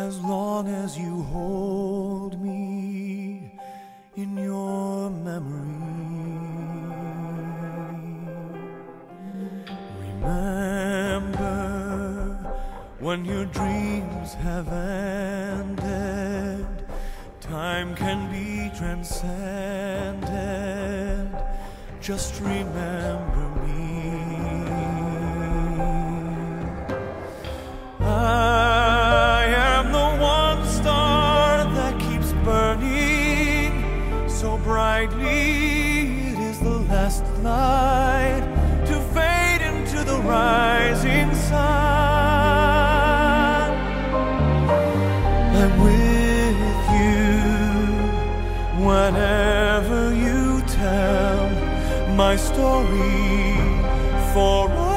as long as you hold me in your memory. Remember when your dreams have ended, time can be transcended. Just remember me. I am the one star that keeps burning so brightly. It is the last light to fade into the rising sun. I'm with you whenever you tell my story for